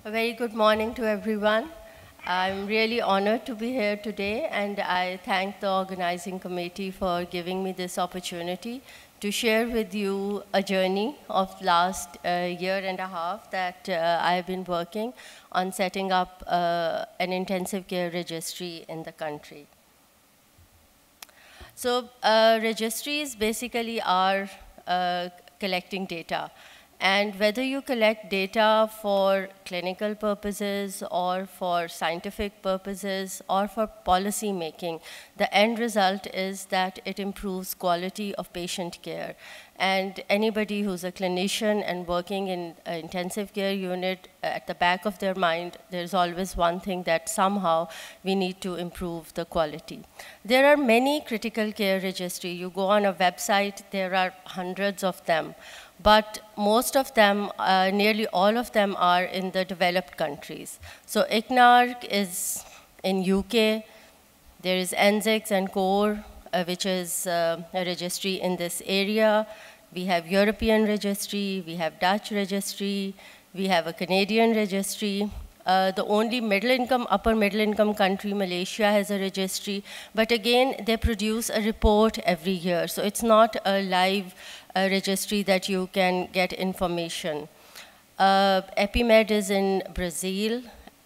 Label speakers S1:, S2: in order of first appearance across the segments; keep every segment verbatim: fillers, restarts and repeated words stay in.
S1: A very good morning to everyone. I'm really honored to be here today, and I thank the organizing committee for giving me this opportunity to share with you a journey of last uh, year and a half that uh, I've been working on setting up uh, an intensive care registry in the country. So uh, registries basically are uh, collecting data. And whether you collect data for clinical purposes or for scientific purposes or for policy making, the end result is that it improves quality of patient care. And anybody who's a clinician and working in an intensive care unit, at the back of their mind, there's always one thing that somehow we need to improve the quality. There are many critical care registries. You go on a website, there are hundreds of them. But most of them, uh, nearly all of them are in the developed countries. So I C N A R C is in U K. There is N Z I X and CORE, uh, which is uh, a registry in this area. We have European registry, we have Dutch registry, we have a Canadian registry. Uh, the only middle income, upper middle income country, Malaysia, has a registry. But again, they produce a report every year. So it's not a live uh, registry that you can get information. Uh, EpiMed is in Brazil.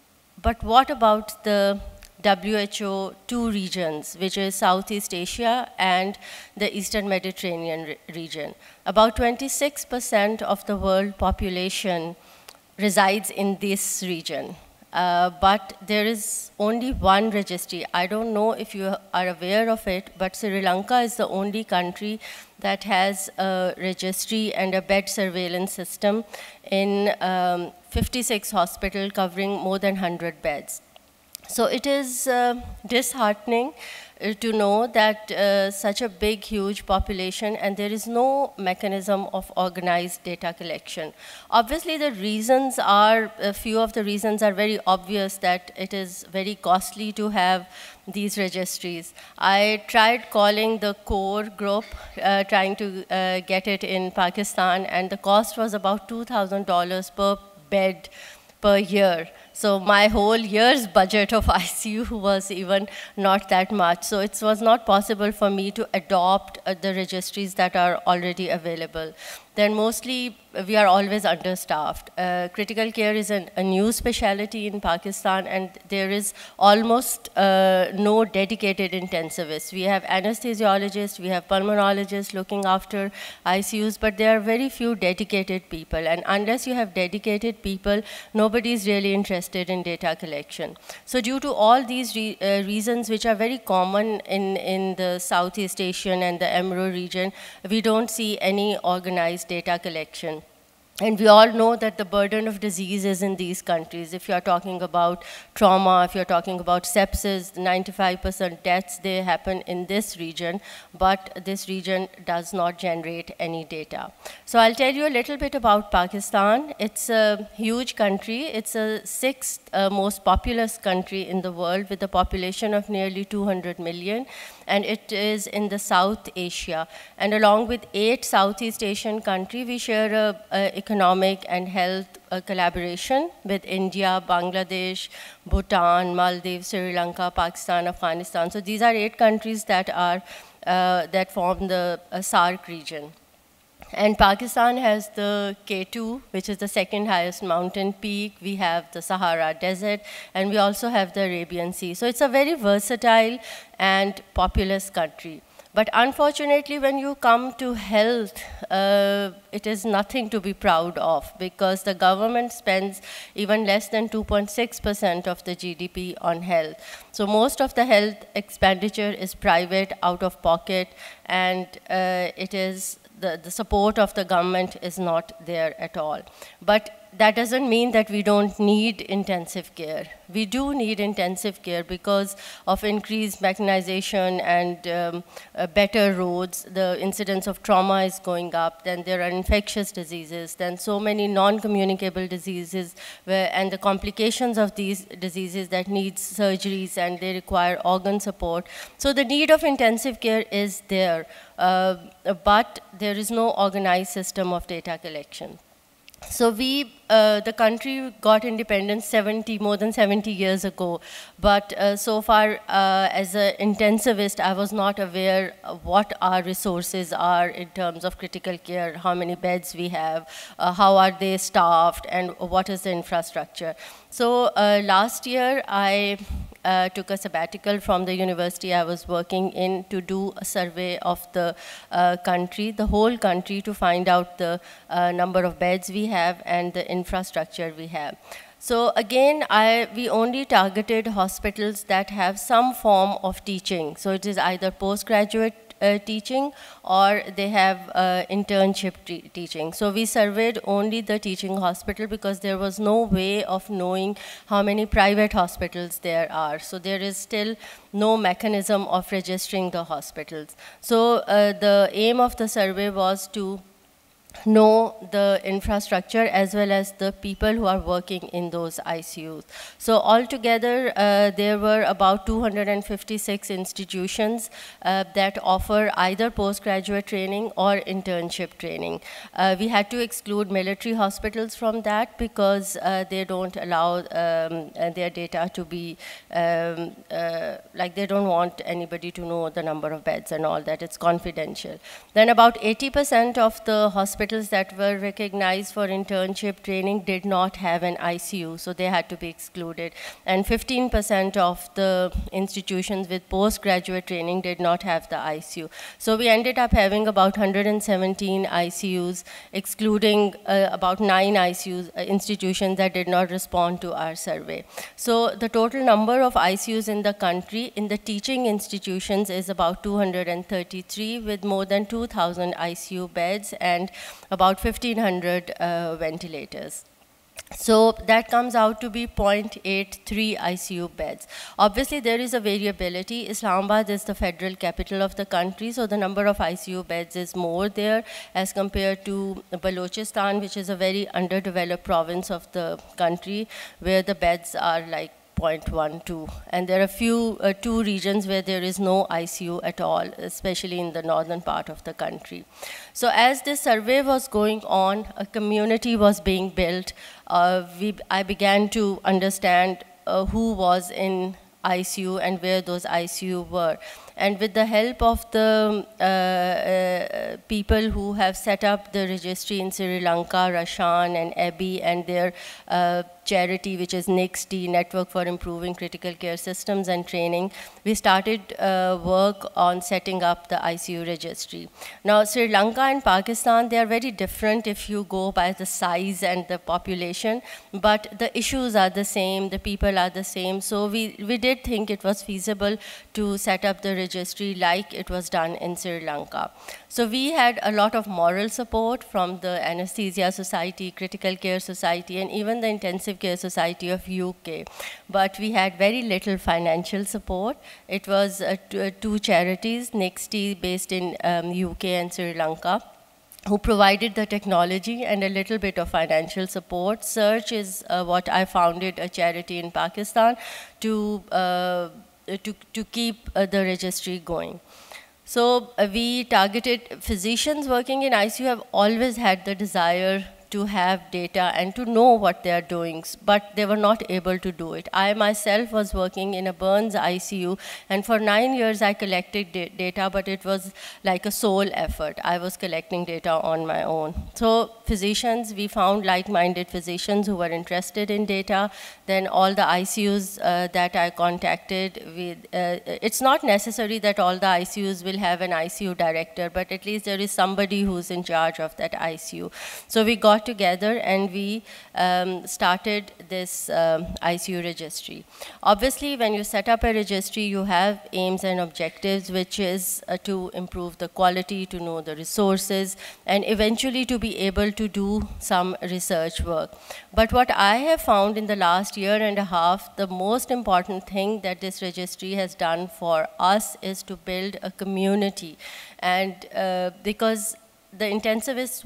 S1: But what about the W H O two regions, which is Southeast Asia and the Eastern Mediterranean re region? About twenty-six percent of the world population resides in this region. Uh, but there is only one registry. I don't know if you are aware of it, but Sri Lanka is the only country that has a registry and a bed surveillance system in um, fifty-six hospitals covering more than one hundred beds. So it is uh, disheartening uh, to know that uh, such a big, huge population and there is no mechanism of organized data collection. Obviously, the reasons are, a few of the reasons are very obvious that it is very costly to have these registries. I tried calling the CORE group, uh, trying to uh, get it in Pakistan, and the cost was about two thousand dollars per bed per year. So my whole year's budget of I C U was even not that much. So it was not possible for me to adopt uh, the registries that are already available. Then mostly, we are always understaffed. Uh, critical care is an, a new specialty in Pakistan, and there is almost uh, no dedicated intensivists. We have anesthesiologists, we have pulmonologists looking after I C Us, but there are very few dedicated people. And unless you have dedicated people, nobody is really interested in data collection. So due to all these re uh, reasons, which are very common in, in the Southeast Asian and the E M R O region, we don't see any organized data collection. And we all know that the burden of disease is in these countries. If you're talking about trauma, if you're talking about sepsis, ninety-five percent deaths, they happen in this region, but this region does not generate any data. So I'll tell you a little bit about Pakistan. It's a huge country. It's a sixth uh, most populous country in the world with a population of nearly two hundred million. And it is in the South Asia. And along with eight Southeast Asian countries, we share a, a economic and health uh, collaboration with India, Bangladesh, Bhutan, Maldives, Sri Lanka, Pakistan, Afghanistan. So these are eight countries that are uh, that form the uh, SAARC region. And Pakistan has the K two, which is the second highest mountain peak. We have the Sahara Desert, and we also have the Arabian Sea. So it's a very versatile and populous country. But unfortunately, when you come to health, uh, it is nothing to be proud of, because the government spends even less than two point six percent of the G D P on health. So most of the health expenditure is private, out of pocket, and uh, it is The, the support of the government is not there at all. But that doesn't mean that we don't need intensive care. We do need intensive care because of increased mechanization and um, uh, better roads. The incidence of trauma is going up. Then there are infectious diseases. Then so many non-communicable diseases, where, and the complications of these diseases that need surgeries and they require organ support. So the need of intensive care is there. Uh, but there is no organized system of data collection. So we, uh, the country got independence seventy, more than seventy years ago. But uh, so far, uh, as an intensivist, I was not aware of what our resources are in terms of critical care, how many beds we have, uh, how are they staffed, and what is the infrastructure. So uh, last year, I uh, took a sabbatical from the university I was working in to do a survey of the uh, country, the whole country, to find out the uh, number of beds we have and the infrastructure we have. So again, I, we only targeted hospitals that have some form of teaching. So it is either postgraduate Uh, teaching, or they have uh, internship teaching. So we surveyed only the teaching hospital because there was no way of knowing how many private hospitals there are. So there is still no mechanism of registering the hospitals. So uh, the aim of the survey was to know the infrastructure as well as the people who are working in those I C Us. So altogether, uh, there were about two hundred fifty-six institutions uh, that offer either postgraduate training or internship training. Uh, we had to exclude military hospitals from that because uh, they don't allow um, their data to be, um, uh, like they don't want anybody to know the number of beds and all that. It's confidential. Then about eighty percent of the hospitals Hospitals that were recognized for internship training did not have an I C U, so they had to be excluded. And fifteen percent of the institutions with postgraduate training did not have the I C U. So we ended up having about one hundred seventeen I C Us, excluding uh, about nine I C Us, uh, institutions that did not respond to our survey. So the total number of I C Us in the country in the teaching institutions is about two hundred thirty-three, with more than two thousand I C U beds and about fifteen hundred uh, ventilators. So that comes out to be zero point eight three I C U beds. Obviously, there is a variability. Islamabad is the federal capital of the country, so the number of I C U beds is more there as compared to Balochistan, which is a very underdeveloped province of the country, where the beds are like zero point one two. And there are few, uh, two regions where there is no I C U at all, especially in the northern part of the country. So as this survey was going on, a community was being built. Uh, we, I began to understand uh, who was in I C U and where those I C U were. And with the help of the uh, uh, people who have set up the registry in Sri Lanka, Rashan and Abby, and their uh, charity, which is N I C T, Network for Improving Critical Care Systems and Training, we started uh, work on setting up the I C U registry. Now, Sri Lanka and Pakistan, they are very different if you go by the size and the population, but the issues are the same, the people are the same. So we, we did think it was feasible to set up the registry like it was done in Sri Lanka. So we had a lot of moral support from the Anesthesia Society, Critical Care Society, and even the Intensive Care Society of U K. But we had very little financial support. It was uh, two charities, N I C T based in um, U K and Sri Lanka, who provided the technology and a little bit of financial support. Search is uh, what I founded, a charity in Pakistan, to, uh, to, to keep uh, the registry going. So uh, we targeted physicians working in I C U have always had the desire to have data and to know what they are doing, but they were not able to do it. I myself was working in a burns I C U, and for nine years I collected da data, but it was like a sole effort. I was collecting data on my own. So physicians, we found like-minded physicians who were interested in data. Then all the I C Us uh, that I contacted, with, uh, it's not necessary that all the I C Us will have an I C U director, but at least there is somebody who's in charge of that I C U. So we got together and we um, started this um, I C U registry. Obviously, when you set up a registry, you have aims and objectives, which is uh, to improve the quality, to know the resources, and eventually to be able to do some research work. But what I have found in the last year and a half, the most important thing that this registry has done for us is to build a community. And uh, because the intensivists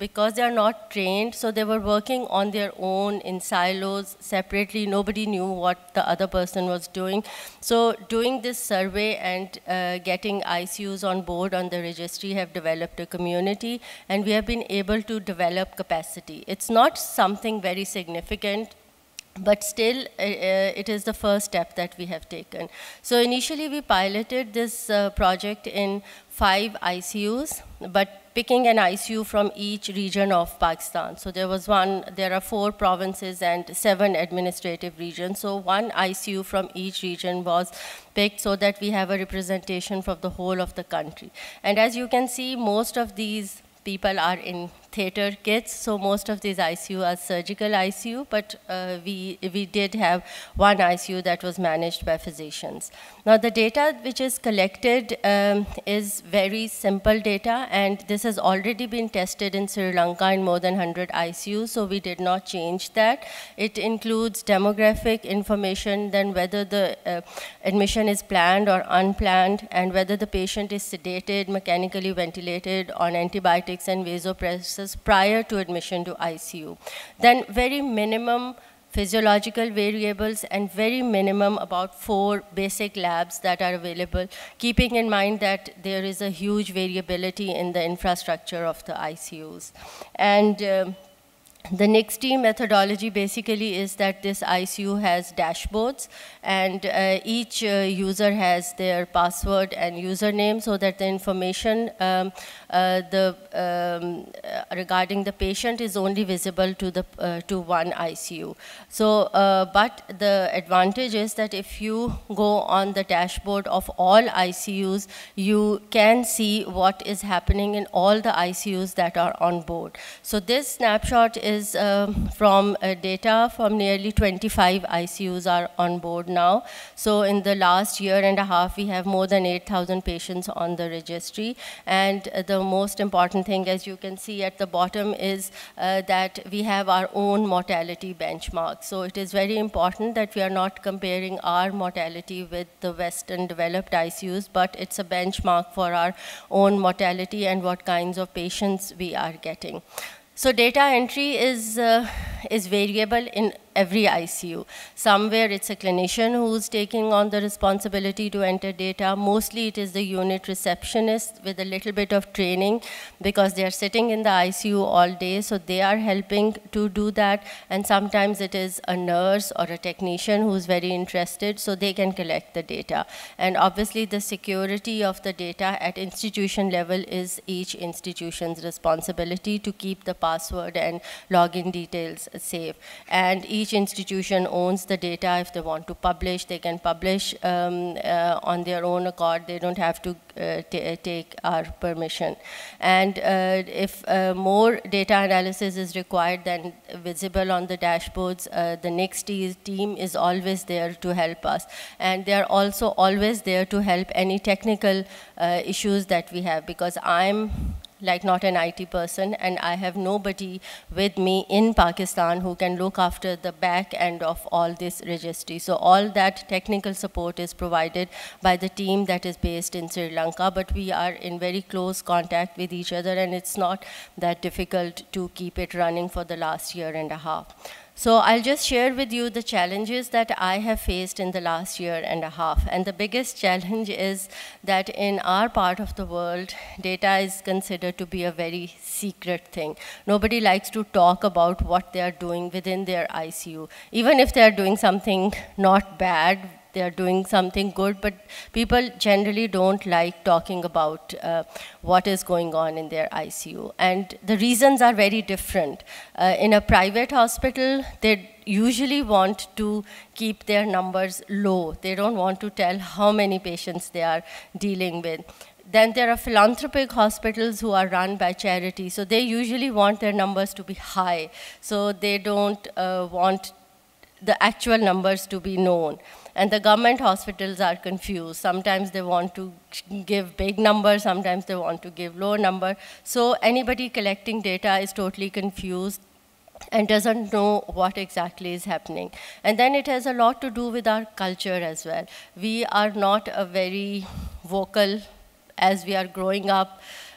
S1: because they are not trained, so they were working on their own in silos separately. Nobody knew what the other person was doing. So doing this survey and uh, getting I C Us on board on the registry have developed a community, and we have been able to develop capacity. It's not something very significant, but still, uh, uh, it is the first step that we have taken. So initially, we piloted this uh, project in five I C Us, but picking an I C U from each region of Pakistan. So there was one, there are four provinces and seven administrative regions. So one I C U from each region was picked so that we have a representation from the whole of the country. And as you can see, most of these people are in theater kits, so most of these I C U are surgical I C U, but uh, we, we did have one I C U that was managed by physicians. Now the data which is collected um, is very simple data, and this has already been tested in Sri Lanka in more than one hundred I C Us, so we did not change that. It includes demographic information, then whether the uh, admission is planned or unplanned, and whether the patient is sedated, mechanically ventilated, on antibiotics and vasopressors prior to admission to I C U. Then very minimum physiological variables and very minimum about four basic labs that are available, keeping in mind that there is a huge variability in the infrastructure of the I C Us. And um, the N I C T methodology basically is that this I C U has dashboards, and uh, each uh, user has their password and username, so that the information um, uh, the, um, uh, regarding the patient is only visible to, the, uh, to one I C U. So, uh, but the advantage is that if you go on the dashboard of all I C Us, you can see what is happening in all the I C Us that are on board. So this snapshot is is um, from uh, data from nearly twenty-five I C Us are on board now. So in the last year and a half, we have more than eight thousand patients on the registry. And uh, the most important thing, as you can see at the bottom, is uh, that we have our own mortality benchmark. So it is very important that we are not comparing our mortality with the Western developed I C Us, but it's a benchmark for our own mortality and what kinds of patients we are getting. So data entry is, uh, is variable in every I C U. Somewhere it's a clinician who's taking on the responsibility to enter data. Mostly it is the unit receptionist with a little bit of training, because they are sitting in the I C U all day, so they are helping to do that. And sometimes it is a nurse or a technician who's very interested, so they can collect the data. And obviously the security of the data at institution level is each institution's responsibility to keep the password and login details safe. And each Each institution owns the data. If they want to publish, they can publish um, uh, on their own accord. They don't have to uh, take our permission. And uh, if uh, more data analysis is required than visible on the dashboards, uh, the N I C T team is always there to help us. And they are also always there to help any technical uh, issues that we have, because I'm like not an I T person, and I have nobody with me in Pakistan who can look after the back end of all this registry. So all that technical support is provided by the team that is based in Sri Lanka, but we are in very close contact with each other, and it's not that difficult to keep it running for the last year and a half. So I'll just share with you the challenges that I have faced in the last year and a half. And the biggest challenge is that in our part of the world, data is considered to be a very secret thing. Nobody likes to talk about what they are doing within their I C U. Even if they are doing something not bad, they are doing something good, but people generally don't like talking about uh, what is going on in their I C U. And the reasons are very different. Uh, in a private hospital, they usually want to keep their numbers low. They don't want to tell how many patients they are dealing with. Then there are philanthropic hospitals who are run by charity, so they usually want their numbers to be high. So they don't uh, want the actual numbers to be known. And the government hospitals are confused. Sometimes they want to give big numbers, sometimes they want to give low number. So anybody collecting data is totally confused and doesn't know what exactly is happening. And then it has a lot to do with our culture as well. We are not a very vocal, as we are growing up.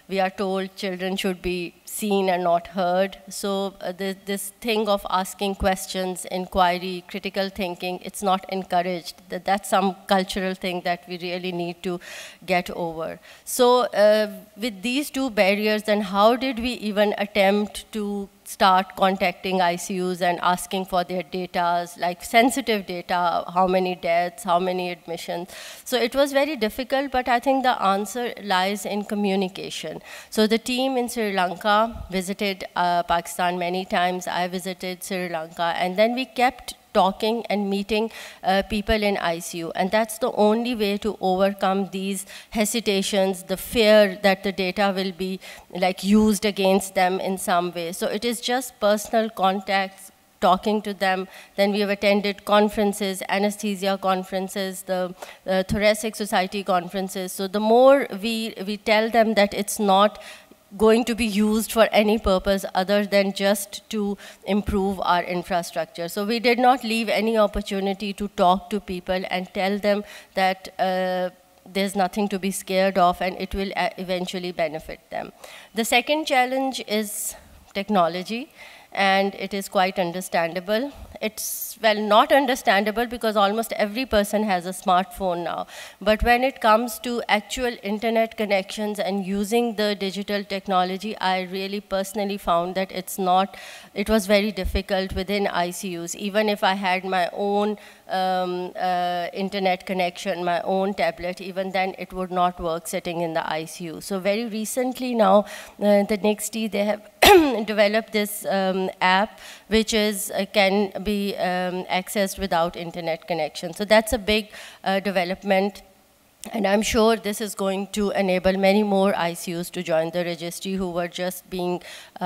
S1: we are told children should be seen and not heard. So uh, the, this thing of asking questions, inquiry, critical thinking, it's not encouraged. That, that's some cultural thing that we really need to get over. So uh, with these two barriers, then how did we even attempt to start contacting I C Us and asking for their data, like sensitive data, how many deaths, how many admissions. So it was very difficult, but I think the answer lies in communication. So the team in Sri Lanka visited uh, Pakistan many times. I visited Sri Lanka, and then we kept talking and meeting uh, people in I C U. And that's the only way to overcome these hesitations, the fear that the data will be like used against them in some way. So it is just personal contacts, talking to them. Then we have attended conferences, anesthesia conferences, the uh, Thoracic Society conferences. So the more we, we tell them that it's not going to be used for any purpose other than just to improve our infrastructure. So we did not leave any opportunity to talk to people and tell them that uh, there's nothing to be scared of and it will eventually benefit them. The second challenge is technology, and it is quite understandable. It's, well, not understandable because almost every person has a smartphone now. But when it comes to actual internet connections and using the digital technology, I really personally found that it's not, it was very difficult within I C Us. Even if I had my own um, uh, internet connection, my own tablet, even then it would not work sitting in the I C U. So very recently now, uh, the N I C T, they have developed this um, app which is uh, can be um, accessed without internet connection. So that's a big uh, development. And I'm sure this is going to enable many more I C Us to join the registry who were just being,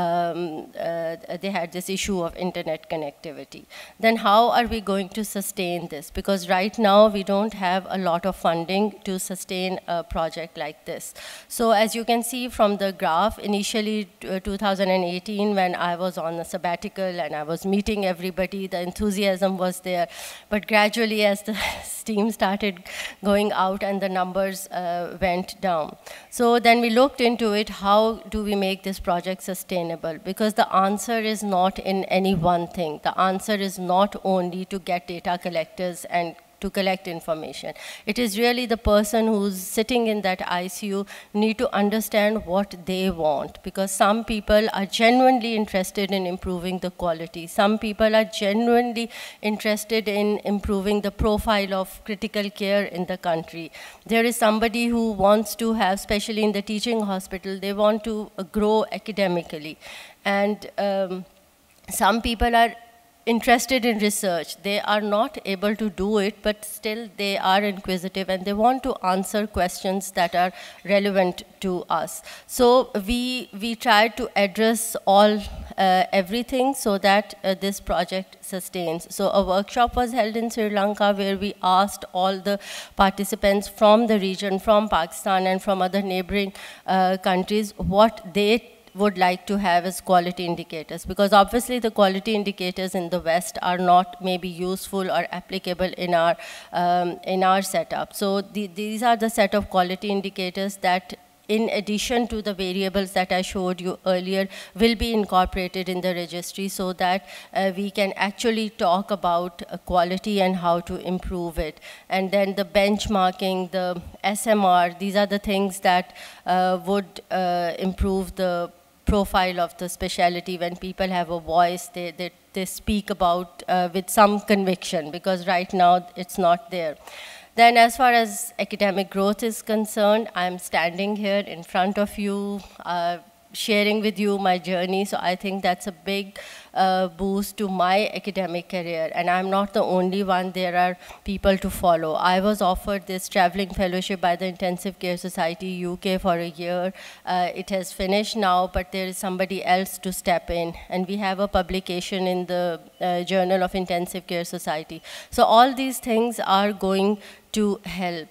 S1: um, uh, they had this issue of internet connectivity. Then how are we going to sustain this? Because right now we don't have a lot of funding to sustain a project like this. So as you can see from the graph, initially uh, two thousand eighteen when I was on a sabbatical and I was meeting everybody, the enthusiasm was there. But gradually as the steam started going out and the numbers uh, went down. So then we looked into it, how do we make this project sustainable? Because the answer is not in any one thing. The answer is not only to get data collectors and to collect information. It is really the person who's sitting in that I C U need to understand what they want, because some people are genuinely interested in improving the quality. Some people are genuinely interested in improving the profile of critical care in the country. There is somebody who wants to have, especially in the teaching hospital, they want to grow academically. And um, some people are interested in research. They are not able to do it, but still they are inquisitive and they want to answer questions that are relevant to us. So we, we tried to address all, uh, everything so that uh, this project sustains. So a workshop was held in Sri Lanka where we asked all the participants from the region, from Pakistan and from other neighboring uh, countries, what they would like to have as quality indicators, because obviously the quality indicators in the West are not maybe useful or applicable in our um, in our setup. So the, these are the set of quality indicators that, in addition to the variables that I showed you earlier, will be incorporated in the registry so that uh, we can actually talk about uh, quality and how to improve it. And then the benchmarking, the S M R, these are the things that uh, would uh, improve the profile of the specialty. When people have a voice, they, they, they speak about uh, with some conviction, because right now it's not there. Then as far as academic growth is concerned, I'm standing here in front of you, uh, sharing with you my journey. So I think that's a big uh, boost to my academic career. And I'm not the only one. There are people to follow. I was offered this traveling fellowship by the Intensive Care Society U K for a year. Uh, it has finished now, but there is somebody else to step in. And we have a publication in the uh, Journal of Intensive Care Society. So all these things are going to help.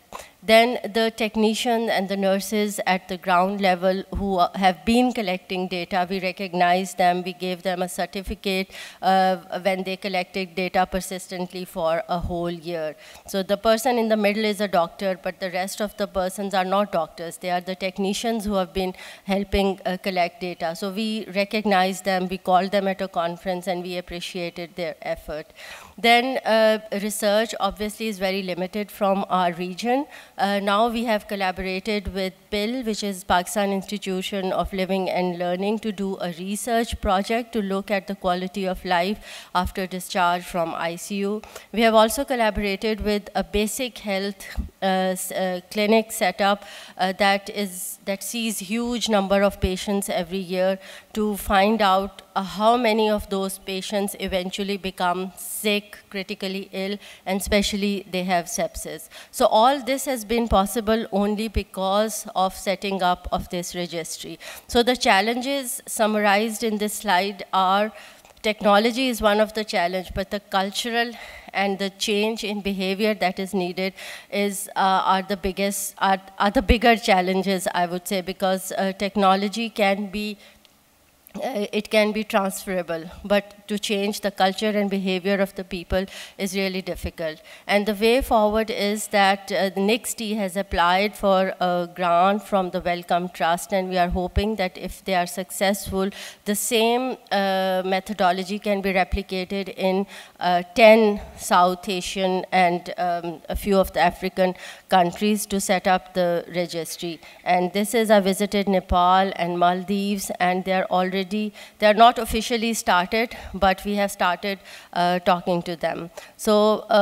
S1: Then the technicians and the nurses at the ground level who have been collecting data, we recognize them, we gave them a certificate uh, when they collected data persistently for a whole year. So the person in the middle is a doctor, but the rest of the persons are not doctors. They are the technicians who have been helping uh, collect data. So we recognize them, we called them at a conference, and we appreciated their effort. Then uh, research obviously is very limited from our region. Uh, now we have collaborated with P I L, which is Pakistan Institution of Living and Learning, to do a research project to look at the quality of life after discharge from I C U. We have also collaborated with a basic health uh, uh, clinic setup uh, that is that sees huge number of patients every year to find out uh, how many of those patients eventually become sick, critically ill, and especially they have sepsis. So all this has been possible only because of setting up of this registry. So the challenges summarized in this slide are: technology is one of the challenge, but the cultural and the change in behavior that is needed is uh, are the biggest, are, are the bigger challenges, I would say, because uh, technology can be Uh, it can be transferable, but to change the culture and behavior of the people is really difficult. And the way forward is that uh, the N I C T has applied for a grant from the Wellcome Trust, and we are hoping that if they are successful, the same uh, methodology can be replicated in uh, ten South Asian and um, a few of the African countries to set up the registry. And this is, I visited Nepal and Maldives, and they are already They are not officially started, but we have started uh, talking to them. So uh,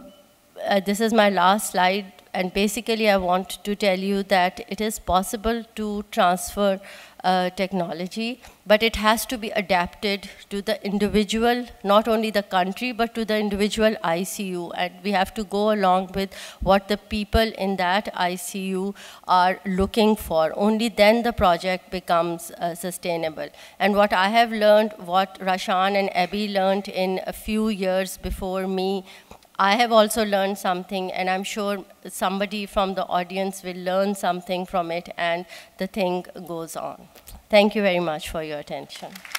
S1: uh, this is my last slide, and basically I want to tell you that it is possible to transfer uh, technology, but it has to be adapted to the individual, not only the country, but to the individual I C U. And we have to go along with what the people in that I C U are looking for. Only then the project becomes uh, sustainable. And what I have learned, what Rashan and Abby learned in a few years before me, I have also learned something, and I'm sure somebody from the audience will learn something from it, and the thing goes on. Thank you very much for your attention.